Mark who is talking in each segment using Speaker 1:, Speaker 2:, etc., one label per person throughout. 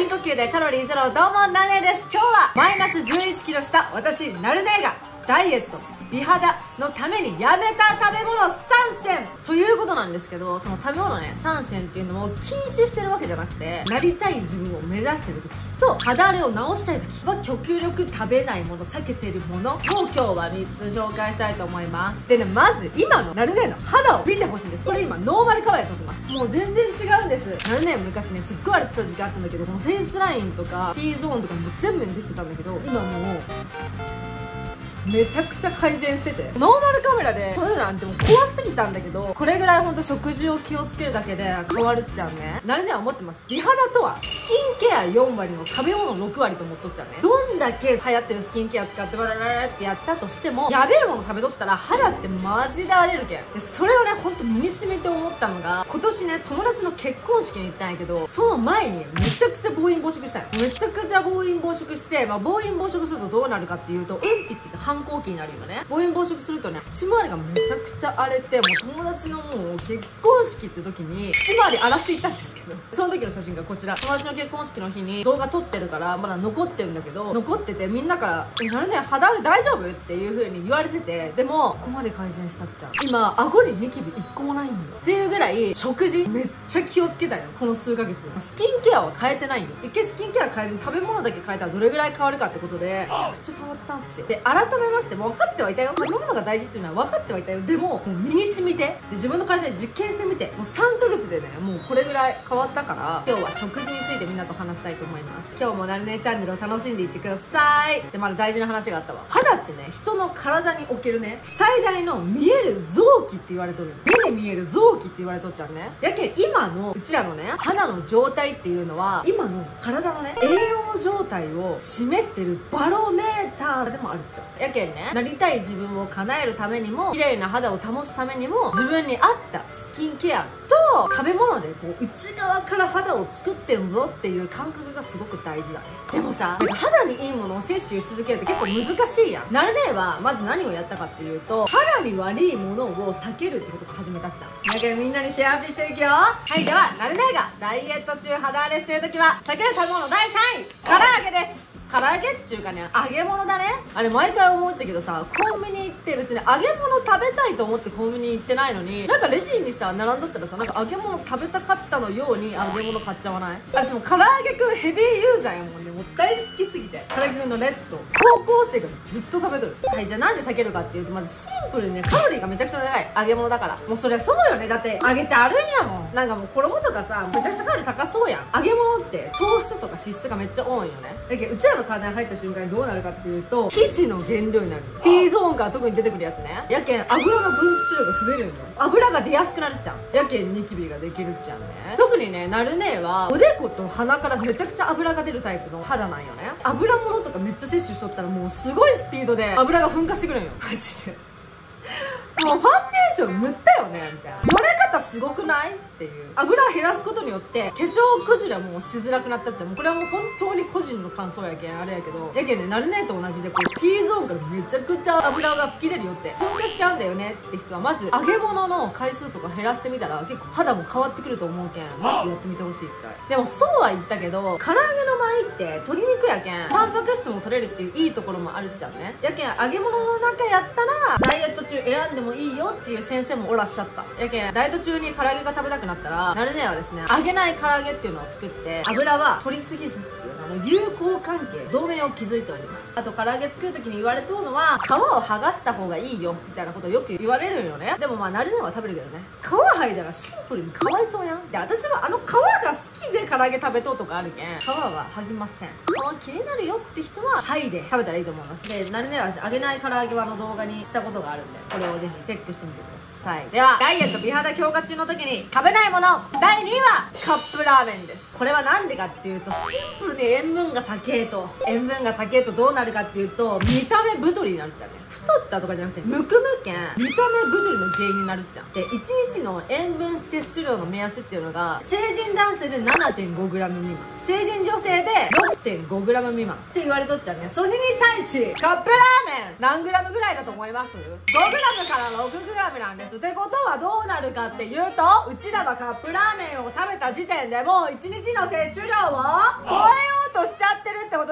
Speaker 1: 深呼吸でカロリーゼロ。どうもなるねです。今日はマイナス11キロした私なるねがダイエット美肌のためにやめた食べ物3選ということなんですけど、その食べ物ね3選っていうのを禁止してるわけじゃなくて、なりたい自分を目指してる時と肌荒れを直したい時は極力食べないもの、避けてるものを今日は3つ紹介したいと思います。でね、まず今のなるねの肌を見てほしいんです。これ今ノーマルカラーで撮ってます。もう全然違うんです。なるね昔ねすっごい荒れてた時期あったんだけど、このフェイスラインとか T ゾーンとかも全部にできてたんだけど、今もうめちゃくちゃ改善してて、ノーマルカメラで撮るなんてもう怖すぎたんだけど、これぐらいほんと食事を気をつけるだけで変わるっちゃうね。なるねは思ってます。美肌とはスキンケア4割の食べ物6割と思っとっちゃうね。どんだけ流行ってるスキンケア使ってバラバラってやったとしても、やべえもの食べとったら肌ってマジで荒れるけん。でそれをねほんと身に染みて思ったのが、今年ね友達の結婚式に行ったんやけど、その前にめちゃくちゃ暴飲暴食したい。めちゃくちゃ暴飲暴食して、暴飲暴食するとどうなるかっていうと、うんぴって反抗期になるよね。暴飲暴食するとね、口周りがめちゃくちゃ荒れて、もう友達のもう結婚式って時に口周り荒らしていったんですけど、その時の写真がこちら。友達の結婚式の日に動画撮ってるからまだ残ってるんだけど、残っててみんなから「なるね肌荒れ大丈夫?」っていう風に言われてて、でもここまで改善したっちゃう。今顎にニキビ1個もないんよっていうぐらい食事めっちゃ気をつけたよ、この数ヶ月。スキンケアは変えてないよ。一見スキンケア変えずに食べ物だけ変えたらどれぐらい変わるかってことで、めちゃくちゃ変わったんすよ。で改めまして分かってはいたよ、食べ物が大事っていうのは分かってはいたよ。でももう身に染みて、で自分の体で実験してみて、もう3ヶ月でねもうこれぐらい変わったから、今日は食事についてみんなと話したいと思います。今日もなるねチャンネルを楽しんでいってください。でまだ大事な話があったわ。肌ってね人の体におけるね最大の見える臓器って言われとる。目に見える臓器って言われとっちゃうね。やけん今のうちらのね肌の状態っていうのは、今の体のね栄養状態を示してるバロメーターでもあるっちゃう。やけんね、なりたい自分を叶えるためにも、綺麗な肌を保つためにも、自分に合ったスキンケアと食べ物でこう内側から肌を作ってんぞっていう感覚がすごく大事だね。でもさ、肌にいいものを摂取し続けるって結構難しいやん。なるねはまず何をやったかっていうと、肌に悪いものを避けるってことを始めたっちゃう。だけどみんなにシェアアップしていくよ。はい、ではなるねがダイエット中肌荒れしてる時は避ける食べ物第3位、唐揚げです。唐揚げっちゅうかね、揚げ物だね。あれ毎回思っちゃうけどさ、コンビニ行って別に揚げ物食べたいと思ってコンビニ行ってないのに、なんかレジにさ並んどったらさ、なんか揚げ物食べたかったのように揚げ物買っちゃわない？私も唐揚げくんヘビーユーザーやもんね。もう大好きすぎて、唐揚げくんのレッド高校生がずっと食べとる。はい、じゃあなんで避けるかっていうと、まずシンプルにねカロリーがめちゃくちゃ高い。揚げ物だから。もうそりゃそうよね。だって揚げてあるんやもん。なんかもう衣とかさめちゃくちゃカロリー高そうやん。揚げ物って糖質とか脂質がめっちゃ多いよね。だけどうちらの体に入った瞬間どうなるかっていうと、皮脂の原料になる。 T ゾーンから特に出てくるやつね。やけん油の分泌量が増えるんよ。油が出やすくなるじゃん。やけんニキビができるじゃんね。特にねなるねはおでこと鼻からめちゃくちゃ油が出るタイプの肌なんよね。油物とかめっちゃ摂取しとったらもうすごいスピードで油が噴火してくるんよマジで。もうファンデーション塗ったよねみたいな。よれ方すごくないっていう。油を減らすことによって化粧崩れもしづらくなったっちゃう。もうこれはもう本当に個人の感想やけんあれやけど、やけんねなるねと同じでこう T ゾーンからめちゃくちゃ油が吹き出るよって噴火しちゃうんだよねって人は、まず揚げ物の回数とか減らしてみたら結構肌も変わってくると思うけん、まずやってみてほしい。一回でもそうは言ったけど、唐揚げの場合って鶏肉やけんタンパク質も取れるっていういいところもあるっちゃうね。やけん揚げ物の中やったらダイエット中選んでもいいよっていう先生もおらっしゃった。やけんダイエット中に唐揚げが食べたくなったら、なるねはですね揚げない唐揚げっていうのを作って、油は取りすぎずっていう友好関係同盟を築いております。あと唐揚げ作る時に言われとるのは、皮を剥がした方がいいよみたいなことをよく言われるよね。でもまあなるねは食べるけどね、皮剥いだらシンプルにかわいそうやん。で私はあの皮が好きで唐揚げ食べとうとかあるけん、皮は剥ぎません。皮気になるよって人は剥いで食べたらいいと思います。でなるねは揚げない唐揚げはの動画にしたことがあるんで、これをぜひチェックしてみてください。ではダイエット美肌強化中の時に食べないもの第2位はカップラーメンです。これはなんでかっていうと、シンプルに塩分が高えとどうなるかっていうと、見た目太りになるっちゃうね。太ったとかじゃなくてむくむけん見た目太りの原因になるっちゃう。で1日の塩分摂取量の目安っていうのが、成人男性で 7.5g 未満、成人女性で 6.5g 未満って言われとっちゃうね。それに対しカップラーメン何グラムぐらいだと思います？ 5g から 6g なんです。ってことはどうなるかっていうと、うちらがカップラーメンを食べた時点でもう1日の摂取量を超え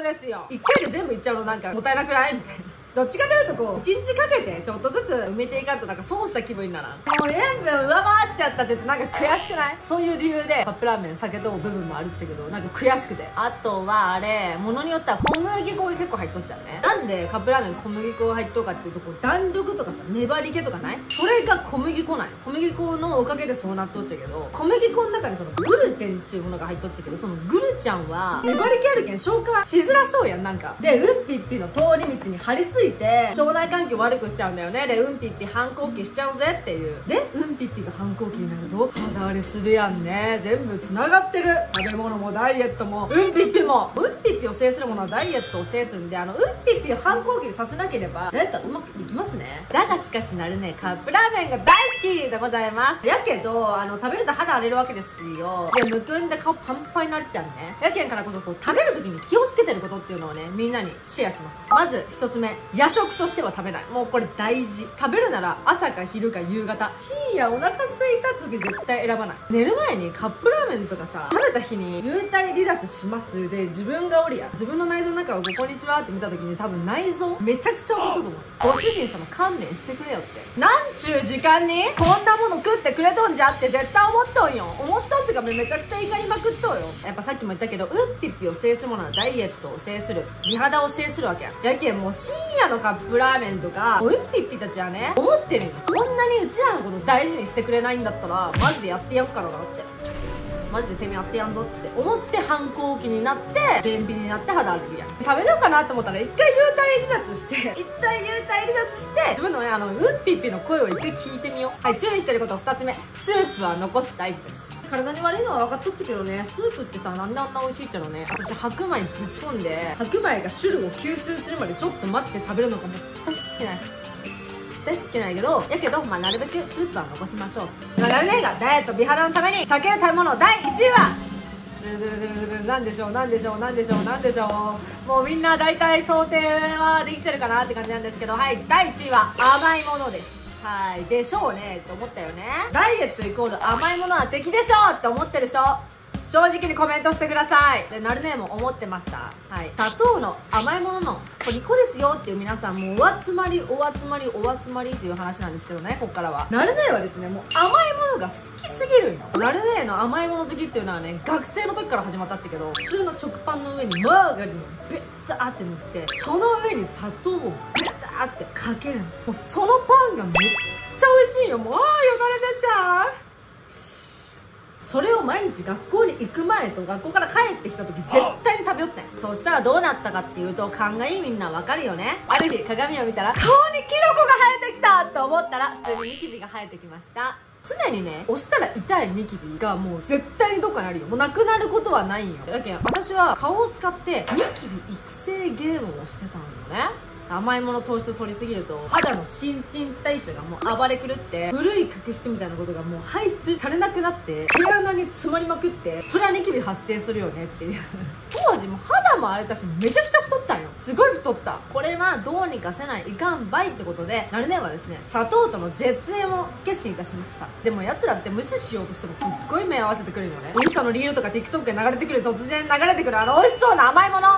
Speaker 1: ですよ。1回で全部いっちゃうのなんかもったいなくないみたいな。どっちかというとこう1日かけてちょっとずつ埋めていかんとなんか損した気分にならん。もう塩分上回っちゃったって言ってなんか悔しくない？そういう理由でカップラーメン避けとう部分もあるっちゃけど、なんか悔しくて。あとはあれ、ものによっては小麦粉が結構入っとっちゃうね。なんでカップラーメン小麦粉が入っとうかっていうと、こう弾力とかさ、粘り気とかない？それが小麦粉ない。小麦粉のおかげでそうなっとっちゃうけど、小麦粉の中にそのグルテンっていうものが入っとっちゃうけど、そのグルちゃんは粘り気あるけん消化しづらそうやん。なんかでうんぴっぴの通り道に張り付いて腸内環境悪くしちゃうんだよね。でうんぴっぴ反抗期しちゃうぜっていう。でうんぴっぴが反抗期になると肌荒れするやんね。全部つながってる。食べ物もダイエットもうんぴっぴも。うんぴっぴを制するものはダイエットを制するんで、うんぴっぴを反抗期にさせなければダイエットはうまくいきますね。だがしかしなるね、カップラーメンが大好きでございます。やけど食べると肌荒れるわけですよ。でむくんで顔パンパンになっちゃうね。やけんからこそこう食べる時に気をつけてることっていうのをね、みんなにシェアします。まず1つ目、夜食としては食べない。もうこれ大事。食べるなら朝か昼か夕方。深夜お腹空いた時絶対選ばない。寝る前にカップラーメンとかさ、食べた日に幽体離脱しますで自分がおりや自分の内臓の中をこんにちはって見た時に多分内臓めちゃくちゃ怒ったと思う。ご主人様勘弁してくれよって。なんちゅう時間にこんなもの食ってくれとんじゃって絶対思っとんよ。思っとんってかめちゃくちゃ怒りまくっとうよ。やっぱさっきも言ったけど、うんぴっぴを制するものはダイエットを制する、美肌を制するわけや。やけんもう深夜のカップラーメンとかうんぴっぴたちはね思ってるよ。こんなにうちらのこと大事にしてくれないんだったらマジでやってやっからなって、マジでてめえやってやんぞって思って反抗期になって便秘になって肌アレルギーや。食べようかなと思ったら一回幽体離脱して自分のねうんぴっぴの声を一回聞いてみよう。はい、注意してること2つ目、スープは残す、大事です。体に悪いのは分かっとっちゃけどね、スープってさ、なんであんな美味しいっちゃろね。私白米ぶち込んで白米が汁を吸収するまでちょっと待って食べるのがもう大好きない大好きなんやけど、まあなるべくスープは残しましょう。なるねがダイエット美肌のために避ける食べ物第1位はなんでしょう。もうみんな大体想定はできてるかなって感じなんですけど、はい、第1位は甘いものです。はい、でしょうねって思ったよね。ダイエットイコール甘いものは敵でしょって思ってる人、正直にコメントしてください。でなるねも思ってました。はい、砂糖の甘いものの虜ですよっていう皆さんもお集まりっていう話なんですけどね。ここからはなるねはですね、もう甘いものが好きすぎるんよ。なるねの甘いもの好きっていうのはね、学生の時から始まったっちゃけど、普通の食パンの上にマーガリンをベッターって塗って、その上に砂糖をベターってかけるの。もうそのパンがめっちゃ美味しいよ。もうよだれ出ちゃう。それを毎日学校に行く前と学校から帰ってきた時絶対に食べよってん。そうしたらどうなったかっていうと、勘がいいみんなわかるよね。ある日鏡を見たら顔にキノコが生えてきたと思ったら普通にニキビが生えてきました。常にね、押したら痛いニキビがもう絶対にどっかにあるよ。もうなくなることはないんよ。だけど私は顔を使ってニキビ育成ゲームをしてたんよね。甘いもの糖質を取りすぎると肌の新陳代謝がもう暴れ狂って、古い角質みたいなことがもう排出されなくなって毛穴に詰まりまくって、それはニキビ発生するよねっていう当時も肌も荒れたしめちゃくちゃ太ったんよ。すごい太った。これはどうにかせないいかんばいってことで、なるねはですね、砂糖との絶縁を決心いたしました。でも奴らって無視しようとしてもすっごい目合わせてくるよね。インスタのリールとか TikTok で流れてくる、突然流れてくる美味しそうな甘いもの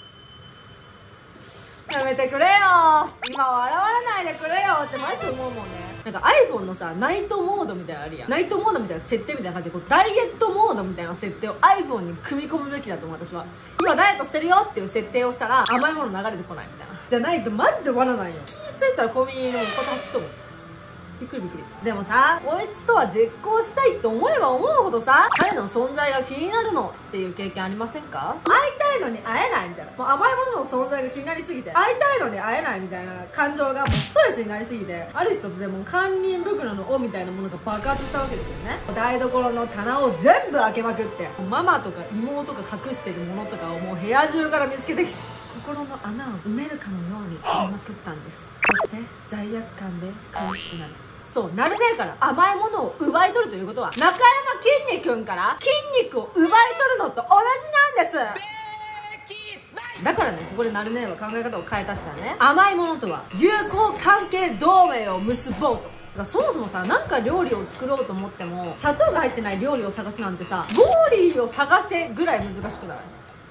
Speaker 1: やめてくれよ。今笑わないでくれよってマジで思うもんね。なんか iPhone のさ、ナイトモードみたいなのあるやん。ナイトモードみたいな設定みたいな感じで、こうダイエットモードみたいな設定を iPhone に組み込むべきだと思う。私は今ダイエットしてるよっていう設定をしたら甘いもの流れてこないみたいな。じゃないとマジで罠なんよ。気ついたらコンビニのこた走っとる。びっくりびっくり。でもさ、こいつとは絶交したいって思えば思うほどさ、彼の存在が気になるのっていう経験ありませんか？会いたいのに会えないみたいな。もう甘いものの存在が気になりすぎて、会いたいのに会えないみたいな感情がもうストレスになりすぎて、ある一つでもう堪忍袋の尾みたいなものが爆発したわけですよね。台所の棚を全部開けまくって、ママとか妹が隠してるものとかをもう部屋中から見つけてきて、心の穴を埋めるかのように埋めまくったんです。そして罪悪感で苦しくなる。そう、なるねえから甘いものを奪い取るということは、中山きんに君から筋肉を奪い取るのと同じなんです。だからね、ここでなるねえは考え方を変えたっちゃね。甘いものとは友好関係同盟を結ぼうと。だからそもそもさ、なんか料理を作ろうと思っても砂糖が入ってない料理を探すなんてさ、ボーリーを探せぐらい難しくない？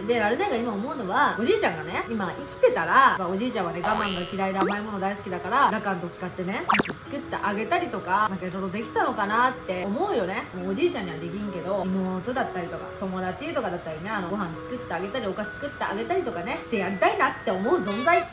Speaker 1: で、あれだが今思うのは、おじいちゃんがね、今生きてたら、おじいちゃんはね、我慢が嫌いで甘いもの大好きだから、ラカント使ってね、作ってあげたりとか、なんかいろいろできたのかなって思うよね。もうおじいちゃんにはできんけど、妹だったりとか、友達とかだったりね、ご飯作ってあげたり、お菓子作ってあげたりとかね、してやりたいなって思う存在。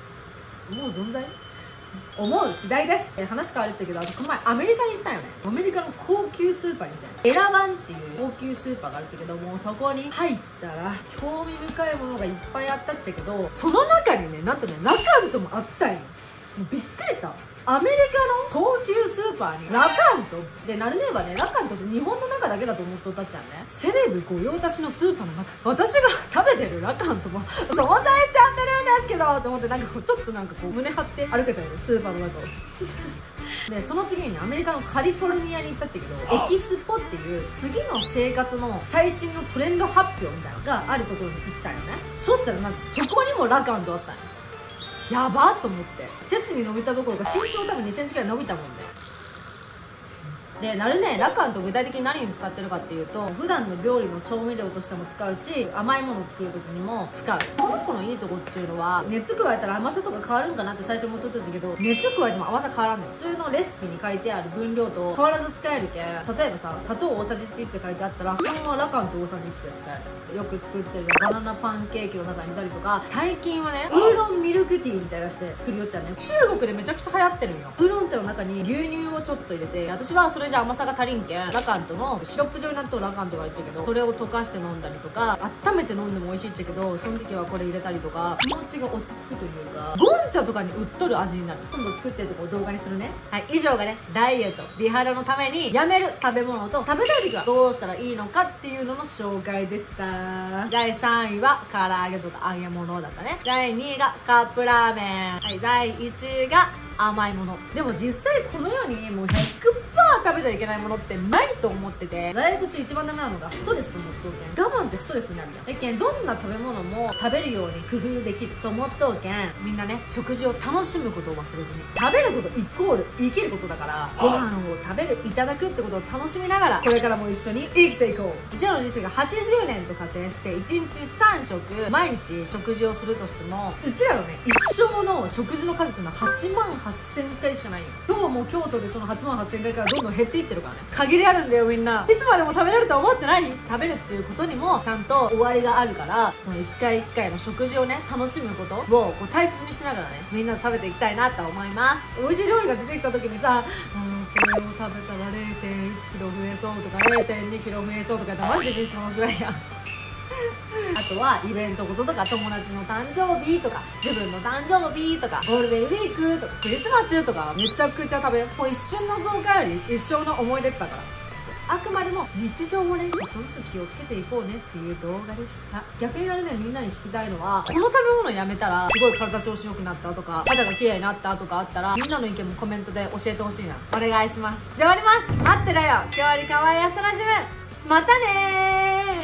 Speaker 1: 思う次第です。話変わるっちゃうけど、私この前アメリカに行ったよね。アメリカの高級スーパーに行ったよ。エラワンっていう高級スーパーがあるっちゃけど、もうそこに入ったら興味深いものがいっぱいあったっちゃけど、その中にね、なんとね、ラカントもあったんよ。もうびっくりした。アメリカの高級スーパーにラカントで、なるねはね、ラカントって日本の中だけだと思っとったっちゃうね。セレブ御用達のスーパーの中、私が食べてるラカントも存在しちゃってるんですけどと思って、なんかこうちょっとなんかこう胸張って歩けたよね、スーパーの中を。で、その次にアメリカのカリフォルニアに行ったっちゃけど、エキスポっていう次の生活の最新のトレンド発表みたいなのがあるところに行ったんよね。そしたらなんかそこにもラカントあったんよ。やばっと思って、背筋に伸びたどころか身長多分2センチくらい伸びたもんね。で、なるね、ラカント具体的に何に使ってるかっていうと、普段の料理の調味料としても使うし、甘いものを作る時にも使う。この子のいいとこっていうのは、熱加えたら甘さとか変わるんかなって最初思っとったんだけど、熱加えても甘さ変わらんのよ。普通のレシピに書いてある分量と変わらず使えるけん、例えばさ、砂糖大さじ1って書いてあったら、そのままラカント大さじ1で使える。よく作ってるバナナパンケーキの中に入れたりとか、最近はね、ウーロンミルクティーみたいなして作るよっちゃうね。中国でめちゃくちゃ流行ってるんよ。ウーロン茶の中に牛乳をちょっと入れて、私はそれじゃ甘さが足りんけん、ラカントのシロップ状になっとるラカントが入っちゃうけど、それを溶かして飲んだりとか、温めて飲んでも美味しいっちゃけど、その時はこれ入れたりとか、気持ちが落ち着くというか、ゴンチャとかに売っとる味になる。今度作ってるとこ動画にするね。はい、以上がね、ダイエット美肌のためにやめる食べ物と食べたい時はどうしたらいいのかっていうのの紹介でした。第3位は唐揚げとか揚げ物だったね。第2位がカップラーメン。はい、第1位が甘いもの。でも実際この世にもう 100% 食べちゃいけないものってないと思ってて、ダイエット中一番ダメなのがストレスと思っとうけん。我慢ってストレスになるやん。だけんどんな食べ物も食べるように工夫できると思っとうけん、みんなね、食事を楽しむことを忘れずに、食べることイコール生きることだから、ご飯を食べる、いただくってことを楽しみながら、これからも一緒に生きていこう。うちらの人生が80年と仮定して1日3食毎日食事をするとしても、うちらのね、一生の食事の数っていうのは8万8000回しかないよ。今日も京都でその8万8000回からどんどん減っていってるからね。限りあるんだよみんな。いつまでも食べれると思ってない？食べるっていうことにもちゃんと終わりがあるから、その一回一回の食事をね、楽しむことをこう大切にしながらね、みんなで食べていきたいなと思います。美味しい料理が出てきた時にさ、これを食べたら 0.1 キロ増えそうとか 0.2 キロ増えそうとかってマジで人生面白いやん。あとはイベントごととか、友達の誕生日とか、自分の誕生日とか、ゴールデンウィークとか、クリスマスとかめちゃくちゃ食べる。もう一瞬の増加より一生の思い出だから。あくまでも日常をね、ちょっとずつ気をつけていこうねっていう動画でした。逆にあれね、みんなに聞きたいのは、この食べ物やめたらすごい体調子良くなったとか、肌が綺麗になったとかあったら、みんなの意見もコメントで教えてほしいな。お願いします。じゃあ終わります。待ってろよ、今日より可愛い朝ラジム。またねー。